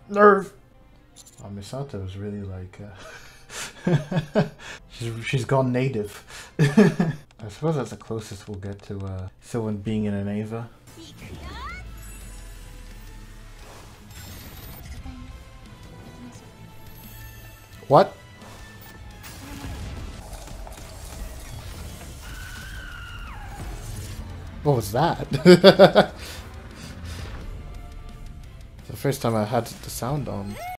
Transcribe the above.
Nerve! Oh, Misato is really like... she's gone native. I suppose that's the closest we'll get to someone being in an Ava. What? What was that? It's the first time I had the sound on.